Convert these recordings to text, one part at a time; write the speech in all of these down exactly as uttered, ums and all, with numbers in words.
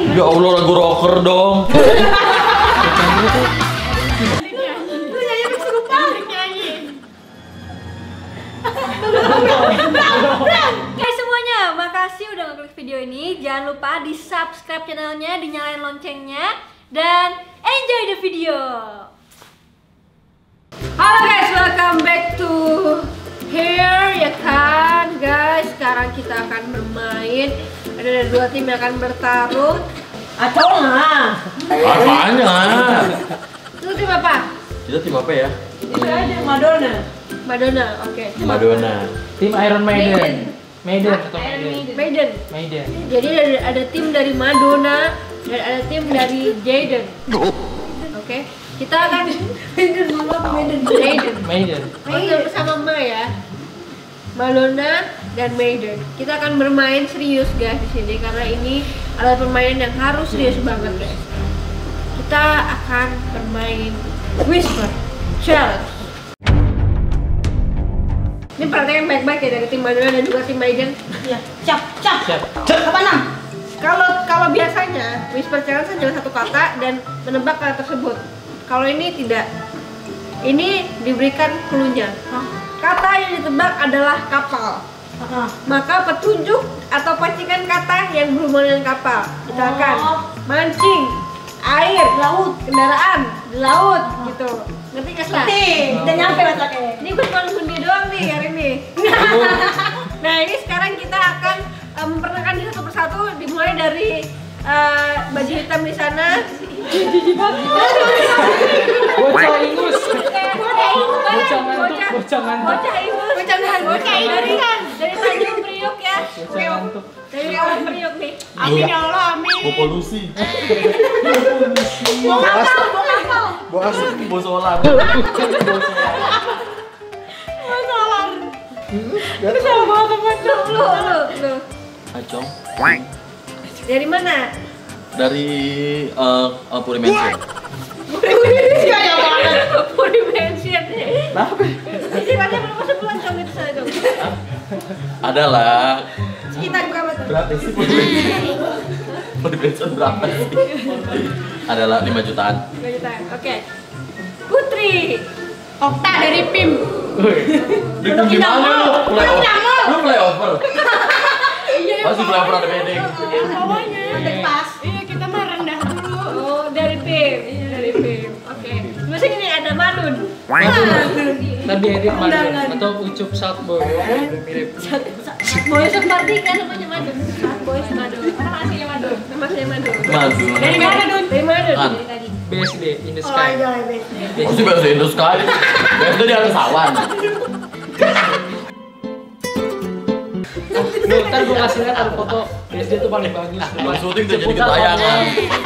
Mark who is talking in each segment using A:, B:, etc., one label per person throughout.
A: Ya Allah, lagu rocker dong.
B: Hai semuanya, makasih udah ngeklik video ini. Jangan lupa di subscribe channelnya, dinyalain loncengnya, dan enjoy the video. Halo guys, welcome back to here ya kan guys. Sekarang kita akan bermain. Ada dua tim yang akan bertarung. Atau lah.
A: Apanya?
B: Itu tim apa?
A: Kita tim apa ya?
B: Itu ada Madonna. Madonna, oke. Okay.
A: Madonna.
C: Tim Iron Maiden.
B: Maiden.
C: Maiden atau
B: Iron
C: Maiden?
B: Maiden.
C: Maiden.
B: Jadi ada, ada tim dari Madonna dan ada tim dari Jaden. Oke, okay. Kita akan Maiden Maiden Maiden.
C: Maiden.
B: Maiden bersama Ma ya. Madonna dan Maiden. Kita akan bermain serius guys di sini karena ini adalah permainan yang harus serius banget guys. Kita akan bermain Whisper Challenge. Ini perhatikan baik-baik ya dari tim Madonna dan juga tim Maiden. Iya, cap, cap.
C: Siap.
B: Apa enam? Kalau kalau biasanya Whisper Challenge adalah satu kata dan menebak kata tersebut. Kalau ini tidak. Ini diberikan clue-nya. Kata yang ditebak adalah kapal. Maka petunjuk atau pancingan kata yang berhubungan dengan kapal. Misalkan mancing, air, laut, kendaraan, laut gitu. Ngerti gak sih? Ngerti. Dan nyampe masalahnya. Ini gue cuma ngundi doang nih hari ini. Nah ini sekarang kita akan um, memperkenalkan diri satu persatu. Dimulai dari uh, baju hitam di sana.
C: Bocah ingus.
B: Bocah ingus.
C: Bocah ngantuk. Bocah ngantuk.
B: Bocah ingus. Bocah ngantuk. Bocah dari dari Tanjung Priok ya.
C: Bocah ngantuk.
B: Dari Tanjung Priok nih.
A: Amin ya Allah, amin. Mau polusi.
B: Mau kapal, mau kapal.
A: Mau asap, mau solar.
B: Mau solar. Itu sama banget teman lu, lu, lu.
A: Acong.
B: Dari mana?
A: Dari uh, uh, Puri Mansion.
B: Kayak banget. Puri Mansion.
A: Kenapa?
B: Isinya belum masuk bulan dong itu saya dong.
A: Ada lah.
B: Sekitar berapa tuh?
A: Berapa sih Puri Mansion? Puri Mansion berapa sih? Adalah lima jutaan.
B: lima juta. Oke. Putri.
D: Okta dari P I M.
A: Di gimana lu? Playover. Lu playover.
B: Iya.
A: Masih playover ada bedeng.
D: Bawahnya.
B: Pas.
D: Iya, kita mah rendah dulu.
B: Oh, dari P I M. Iya, dari P I M. Oke. Terus ini ada Madun.
C: Tadi edit Madun atau Ucup Satboy. Mirip.
B: Boy seperti kan namanya Madun. Boy Madun. Orang aslinya Madun. Nama aslinya Madun.
A: Madun.
B: Dari mana Dun? Dari mana Dun?
A: An.
B: Dari tadi.
C: B S D in the
B: Oh,
C: sky.
B: iya, iya.
A: Masih bahasa Indo sekali. Biasanya di atas awan.
C: Loh, ntar gue ngasih lihat ada foto B S D tuh paling bagus.
A: Emang syuting tuh jadi ketayangan.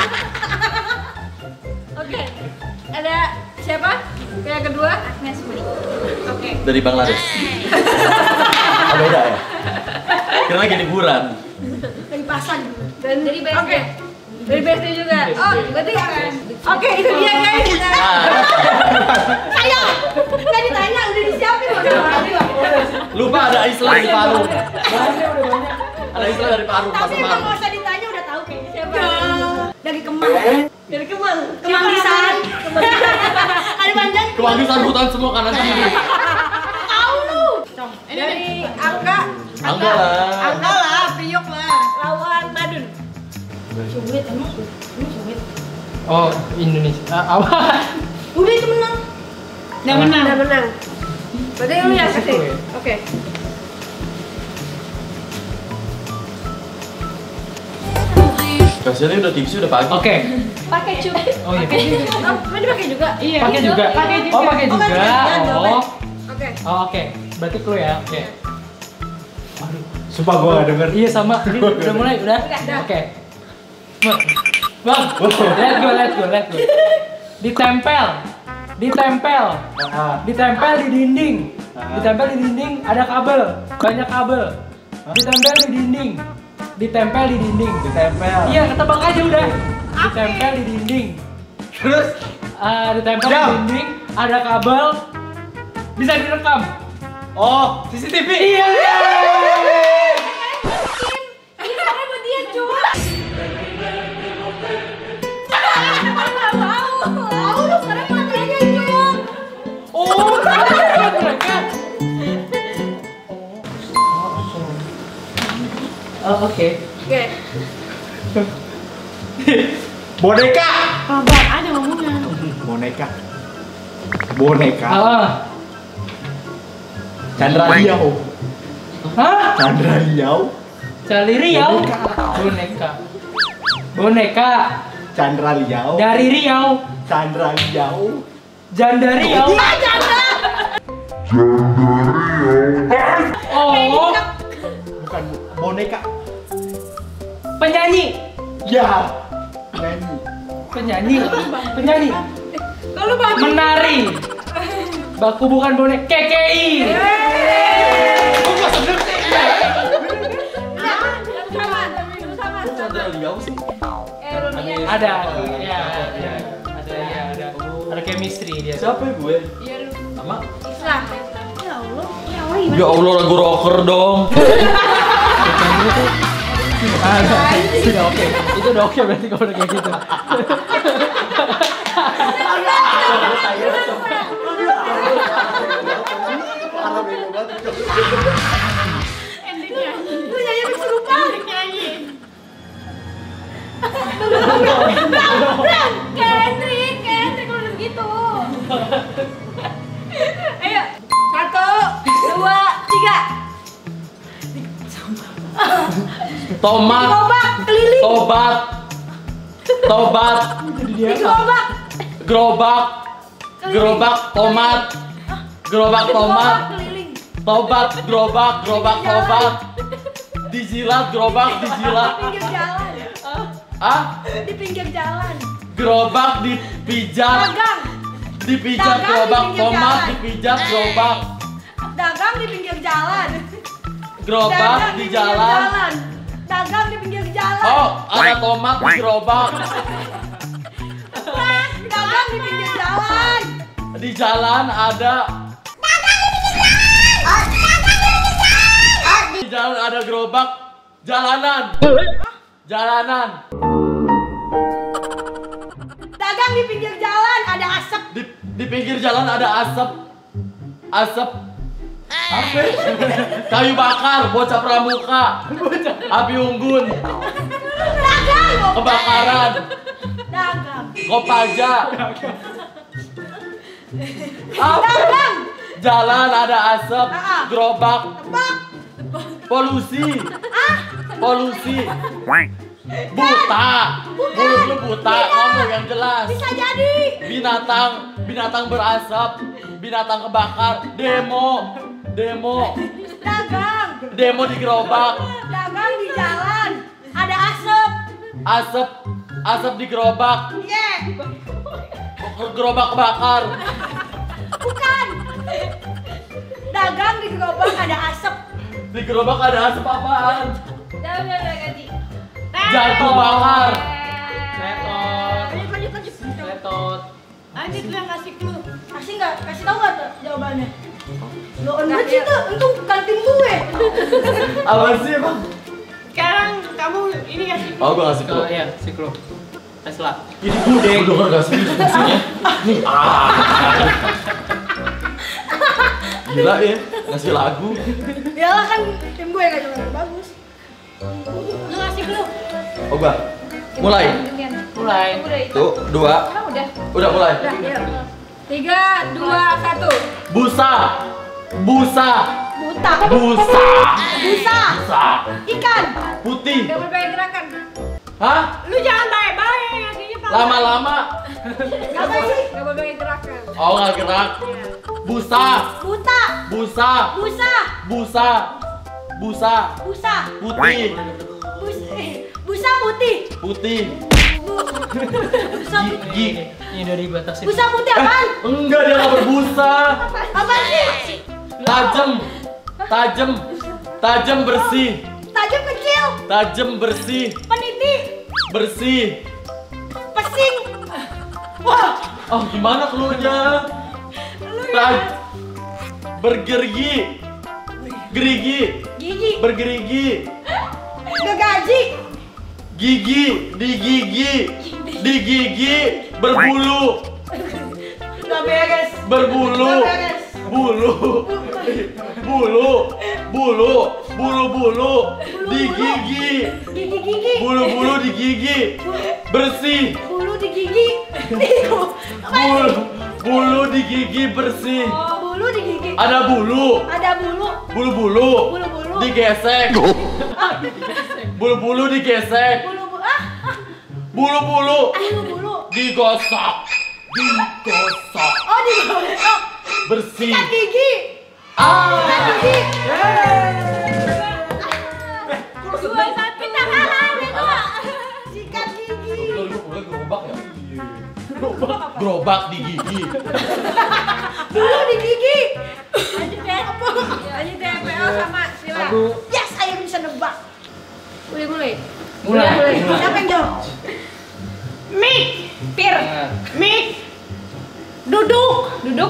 B: Oke. Ada siapa? Yang kedua? Agnes Meli. Oke.
A: Dari Bangladesh. Oh, beda ya? Kira lagi liburan.
B: Dari Pasang. Dan dari B S D. Oke. Dari B S D juga. Oh, berarti oke, itu dia guys. Ayo. Enggak ditanya, udah disiapin udah.
A: Lupa ada Islam di Paru.
C: Banyak udah banyak.
A: Ada Islam dari Paru.
B: Tapi
A: Pasar
B: emang
A: Paru.
B: nggak usah ditanya udah tahu kayaknya siapa.
D: Dari Kemang.
B: Dari Kemang.
D: Kemanggisan. Ada panjang.
A: Kewanggisan hutan semua kanan kiri.
D: Tahu lu.
B: Dari Angga.
A: Angga lah.
B: Angga lah, Priok lah. Lawan Madun.
D: Sulit emang. Ini sulit.
C: Oh, Indonesia. Ah, awal.
D: Udah itu menang. Udah menang.
B: Udah menang. Berarti lu yang kasih.
C: Oke.
B: Oke.
A: Kasiannya udah tipsi udah pagi.
C: Oke.
B: Pakai cuy.
C: Oh iya.
B: Oh, ini pakai juga.
D: Iya.
C: Pakai juga.
D: Pakai juga.
C: Oh, pakai juga. Oh.
B: Oke.
C: Oh, oke. Berarti clue ya. Oke. Aduh.
E: Sumpah gua gak denger.
C: Iya sama. Ini udah mulai, udah.
B: Udah.
C: Oke. Bang. Bang. Let go, let go, let go. Ditempel. Ditempel.
E: Ah,
C: Ditempel di dinding. Ditempel di dinding ada kabel. Banyak kabel. Ditempel di dinding. Ditempel di dinding.
E: ditempel.
C: Iya, ketebak aja udah. Ditempel di dinding.
E: Terus
C: Ah, ditempel di
E: Jam.
C: dinding, ada kabel. Bisa direkam.
E: oh, C C T V.
C: Iya.
B: Ini karena buat dia cuy.
C: Oh, oke.
B: Oke.
E: Boneka.
D: Kabar aja ngomongnya.
E: Boneka. Boneka.
C: Ah.
E: Chandra Riau.
C: Hah?
E: Chandra Riau.
C: Cali Riau. Boneka. Boneka.
E: Chandra Riau.
C: Dari Riau.
E: Chandra Riau.
C: Janda Riau. Oh.
E: Bukan boneka.
C: Penyanyi.
E: Ya. Nyanyi.
C: Penyanyi. Penyanyi.
B: Kalau bagus.
C: Menari. Baku bukan bonek. K K I.
E: Kok gak sedep sih?
B: Sama, sama,
A: Chandra Liau sih.
B: Eronia.
C: Ada. Ya, ada. Ada ya, ada. Ada chemistry dia.
A: Siapa ya gue?
B: Iya lu.
A: Sama.
B: Islam.
D: Ya Allah, ya Allah gimana?
A: Ya Allah, lagu rocker dong.
C: Ada. Sudah oke. Itu udah oke berarti kalau udah kayak gitu.
D: Endingnya.
B: Lu nyanyi kesurupan.
D: Nyanyi.
B: Kendrick, Kendrick udah gitu. Ayo, satu, dua, tiga.
A: Tomat.
B: Gerobak keliling.
A: Tobat. Tobat.
B: Gerobak.
A: Gerobak. Gerobak tomat. Gerobak tomat.
B: keliling.
A: Tobat, gerobak, gerobak tobat. Dijilat, gerobak, dijilat.
B: Di pinggir jalan.
A: Ah?
B: Di pinggir jalan.
A: Gerobak dipijat.
B: Dagang.
A: Dipijat
B: Dagang
A: gerobak
B: di pinggir
A: tomat,
B: jalan.
A: dipijat gerobak.
B: Dagang di pinggir jalan.
A: Gerobak
B: Dagang
A: di
B: pinggir
A: jalan.
B: Dagang di pinggir jalan.
A: Oh, ada tomat di gerobak.
B: Dagang di pinggir jalan.
A: Di jalan ada. Di jalan ada gerobak. Jalanan. Jalanan.
B: Dagang di pinggir jalan ada asap.
A: Di, di pinggir jalan ada asap. Asap. Apa? Kayu bakar, bocah pramuka. Api unggun.
B: Dagang.
A: Kebakaran.
B: Dagang.
A: Kopaja. Apa?
B: Dagang.
A: Jalan ada asap.
B: Ah.
A: Gerobak.
B: Tebak.
A: Polusi.
B: Ah.
A: Polusi. Buta. Mulut lu buta. Ngomong yang jelas.
B: Bisa jadi.
A: Binatang. Binatang berasap. Binatang kebakar. Demo. Demo.
B: Dagang.
A: Demo di gerobak.
B: Dagang di jalan. Ada asap.
A: Asap. Asap di gerobak.
B: Yeah.
A: Gerobak kebakar.
B: Bukan. Dagang di gerobak ada asap.
A: Di gerobak ada asap apaan?
B: Udah, udah, udah ganti.
A: Jatuh bakar.
C: Letot.
B: Lanjut, lanjut, lanjut.
C: Letot.
D: Lanjut lu yang kasih clue.
B: Kasih nggak? Kasih tahu nggak tuh jawabannya? Lo enggak sih tuh, untung bukan tim gue.
A: Apa sih bang?
D: Sekarang kamu ini kasih clue.
A: Oh gua ngasih
C: Oh
A: clue.
C: iya, si Klo. Tesla.
A: Ini gue deh denger gak sih fungsinya? Nih ah. Gila ya, ngasih lagu.
B: Iyalah kan tim gue nggak jawaban bagus.
D: Lu kasih clue.
A: Oh gua. Mulai.
C: Mulai.
B: Udah itu.
A: Tuh, dua.
B: Emang udah.
A: Udah mulai.
B: Udah, ya. Tiga, dua, satu.
A: Busa. Busa.
B: Buta.
A: Busa.
B: Busa.
A: Busa.
B: Ikan.
A: Putih.
B: Gak berbagai gerakan.
A: Hah?
D: Lu jangan baik-baik ngasihnya Pak.
A: Lama-lama.
B: Apa sih? Gak berbagai gerakan.
A: Oh nggak gerak. Busa.
B: Buta.
A: Busa.
B: Busa.
A: Busa. Busa.
B: Busa.
A: Putih.
B: Bus. Busa putih.
A: Putih.
B: Bu- Busa
A: Gi-
B: putih.
A: gi-
C: Ini udah dibatasin.
B: Busa putih apaan?
A: Enggak, dia nggak berbusa.
B: Apa sih?
A: Tajem. Tajem. Tajem bersih.
B: Tajam kecil.
A: Tajem bersih.
B: Peniti.
A: Bersih.
B: Pesing.
A: Wah, oh gimana keluarnya? Taj bergerigi. Gerigi.
B: Gigi.
A: Bergerigi.
B: Gegaji.
A: Gigi, di gigi. Di gigi berbulu.
B: Gak beres.
A: Berbulu.
B: Gak beres.
A: Bulu. Bulu. Bulu. Bulu-bulu di gigi.
B: Gigi gigi.
A: Bulu-bulu di gigi. Bersih.
B: Bulu di gigi.
A: Bulu, bulu di gigi bersih.
B: Oh, bulu di gigi.
A: Ada bulu.
B: Ada bulu.
A: Bulu-bulu.
B: Bulu-bulu.
A: Digesek. Bulu-bulu digesek.
B: Bulu-bulu. Ah, ah.
A: Bulu-bulu
B: Bulu-bulu.
A: digosok. Digosok.
B: Oh, digosok.
A: Bersih.
B: Sikat gigi.
A: Ah.
B: Sikat gigi.
D: Dua satu kita kalah itu.
B: Sikat gigi.
A: Gerobak ya? Gerobak di gigi.
B: Bulu di gigi.
D: Lanjut deh.
B: Lanjut deh, P O sama Sila.
C: Aduh.
B: Yes, saya bisa nebak. Mulai mulai.
C: Mulai.
B: mulai.
C: Mulai.
B: Siapa yang jawab?
D: Mik.
B: Pir.
C: Nah,
D: Mik. Duduk.
B: Duduk.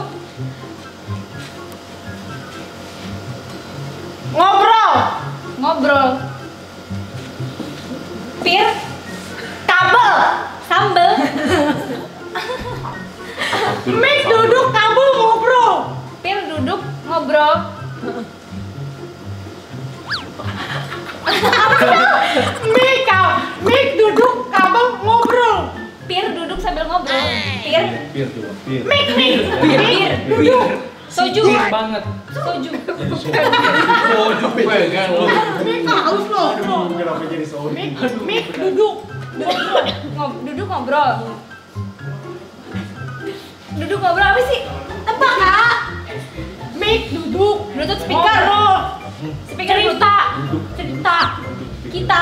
D: Ngobrol.
B: Ngobrol. Pir.
D: Kabel.
B: Sambel.
D: Mik duduk, kabel ngobrol.
B: Pir duduk ngobrol.
D: Mik kau. Mik duduk, kabel ngobrol.
B: Pir duduk sambil ngobrol. Pir.
E: Pir tuh, pir.
D: Mik mik.
B: Pir. Pir.
C: duduk.
B: Soju.
C: Pir banget.
B: Soju.
A: Soju pengen lu.
D: Mik haus loh.
E: Aduh, kenapa jadi sorry?
D: Mik Mik duduk.
B: Ngob- duduk ngobrol. Duduk ngobrol apa sih? Tebak, Kak.
D: Mik duduk.
B: Bluetooth speaker.
D: Ngobrol.
B: Speaker
D: Cerita.
B: Cerita. Kita.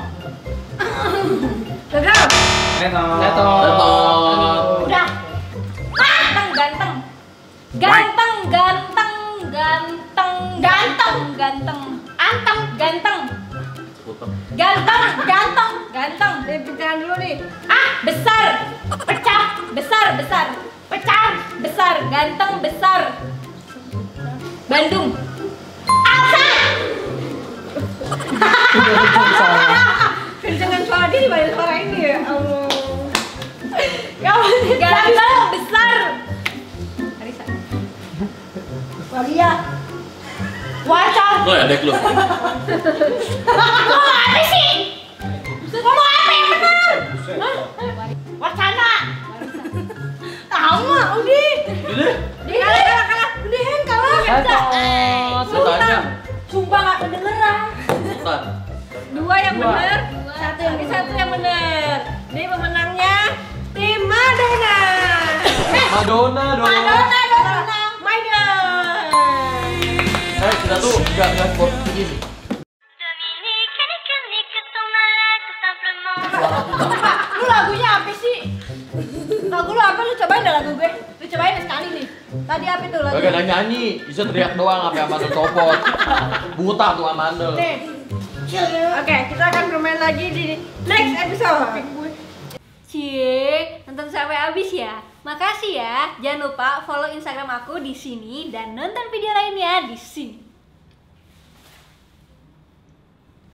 B: Gagal.
C: Netot.
A: Netot.
D: Udah.
B: Ganteng, ganteng. Ganteng, ganteng, ganteng, ganteng, ganteng. Anteng, ganteng. Ganteng, ganteng, ganteng. Dari pikiran dulu nih. Ah, besar. Pecah. Besar, besar. Pecah. Besar, ganteng, besar. Bandung. Kencengan suara dia dibanding suara ini ya Allah. Ganteng, besar. Arisa. Waria.
D: Wacan.
A: Lo ya dek lu.
D: Ngomong apa sih? Ngomong apa yang benar? Wacana.
B: Tahu mah, udah.
A: Udah.
B: Dia kalah, kalah, kalah. Udah, Hen, kalah.
C: Netot.
A: Sultannya.
B: Sumpah gak kedengeran.
A: Sultan.
B: Dua yang
C: Dua.
B: benar, satu yang satu yang benar. Jadi pemenangnya tim Madonna.
A: Madonna dong.
B: Madonna dong. Madonna.
A: Eh, kita tuh enggak enggak sport begini.
B: Lu lagunya apa sih? Lagu lu apa? Lu cobain dah lagu gue. Lu cobain sekali nih. Tadi apa tuh lagu?
A: Gak ada nyanyi, bisa teriak doang sampai Amanda copot. Buta tuh Amanda.
B: Nih. Oke, kita akan bermain lagi di next episode. Cie, nonton sampai habis ya. Makasih ya. Jangan lupa follow Instagram aku di sini dan nonton video lainnya di sini.